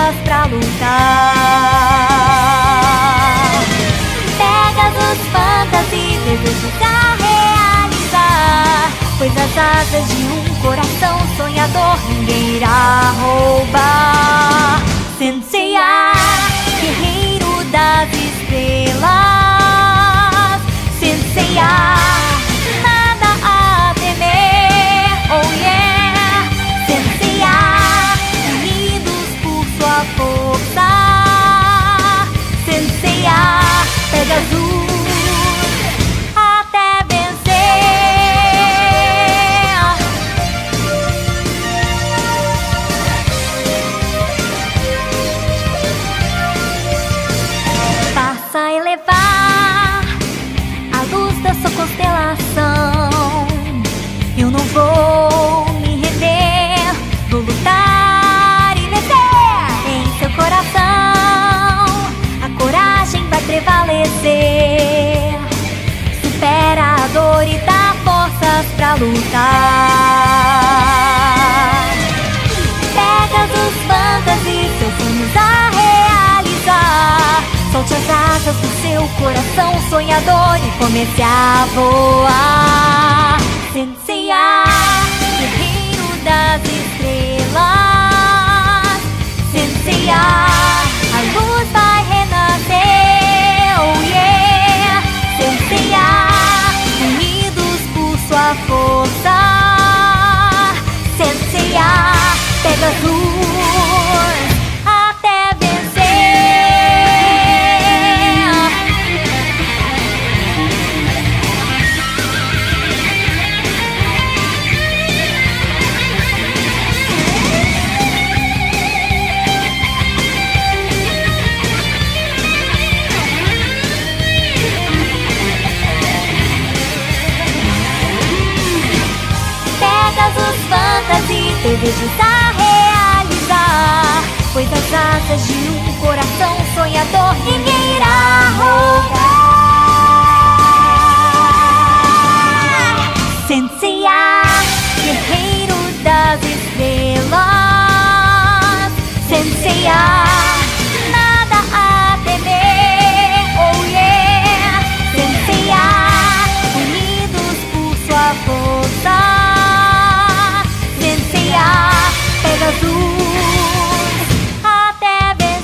forças pra lutar. Pegasus, fantasia, desejos a realizar, pois as asas de um coração sonhador ninguém irá roubar. Senseiya, guerreiro das estrelas. Senseiya, nada a temer, oh yeah. Senseiya, unidos por sua força. Senseiya, Pegasus, até vencer. Faça elevar a luz da sua constelação. Eu não vou me render, vou lutar e vencer. Em seu coração a coragem vai prevalecer. Supera a dor e dá forças pra lutar. Pegasus, fantasia, seus sonhos a realizar. Solte as asas do seu coração sonhador e comece a voar. Senseiya, guerreiro das estrelas. Senseiya, a luz vai renascer, oh yeah. Senseiya, unidos por sua força. Senseiya, Pegasus, até vencer. Pegasus, fantasia, desejos a realizar, pois as asas de um coração sonhador ninguém irá roubar. Senseiya, guerreiro das estrelas. Senseiya, nada a temer, oh yeah. Senseiya, unidos por sua força. Senseiya, Pegasus, até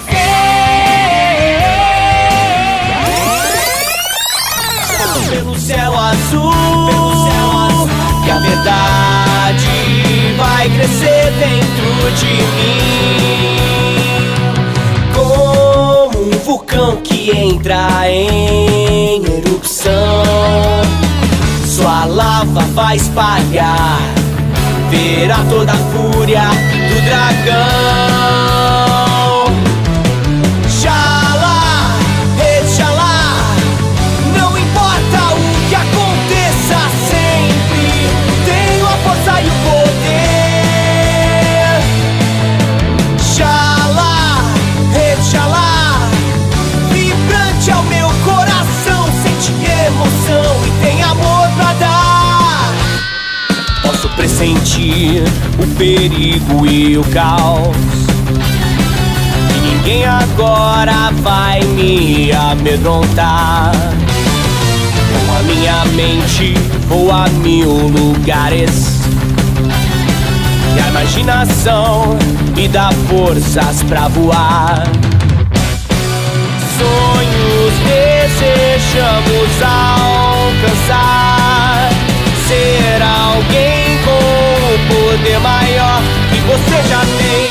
vencer. Pelo céu azul, que a verdade vai crescer dentro de mim, como um vulcão que entra em erupção. Sua lava vai espalhar, verá toda a fúria do dragão. Xalá, Exalá, não importa o que aconteça, sempre tenho a força e o poder. Xalá, Exalá, vibrante ao meu coração, sente emoção e tem amor pra dar. Posso pressentir o perigo e o caos, e ninguém agora vai me amedrontar. Com a minha mente vou a 1000 lugares, e a imaginação me dá forças pra voar. Sonhos desejamos alcançar, ser alguém com um poder maior que você já tem.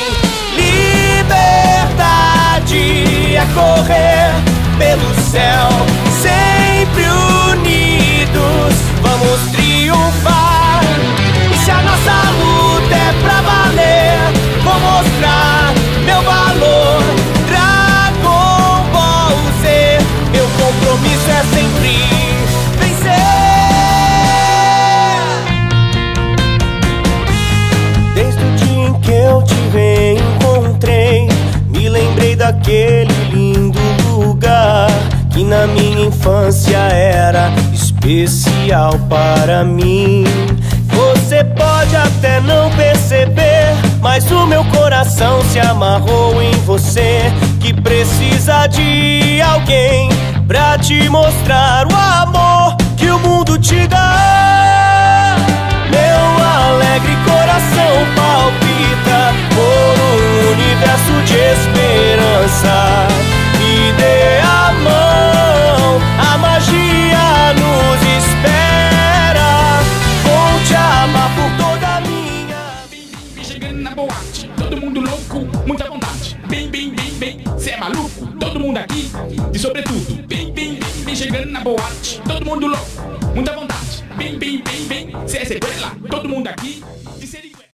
Liberdade é correr pelo céu, sempre unidos vamos triunfar. E se a nossa luta é pra valer, vou mostrar meu valor. Dragon Ball Z, meu compromisso é sempre vencer. Desde o dia em que eu te reencontrei, me lembrei daquele lindo lugar que na minha infância era especial para mim. Você pode até não perceber, mas o meu coração se amarrou em você, que precisa de alguém pra te mostrar o amor que o mundo te dá. Meu alegre coração palpita por um universo de esperança. Me dê a mão, a magia nos espera. Vou te amar por toda a minha vida. Bem chegando na boate, todo mundo louco, muita vontade. Bem, cê é maluco, todo mundo aqui, de sobretudo. Bem chegando na boate, todo mundo louco, muita vontade. Bem, cê é sequela, todo mundo aqui.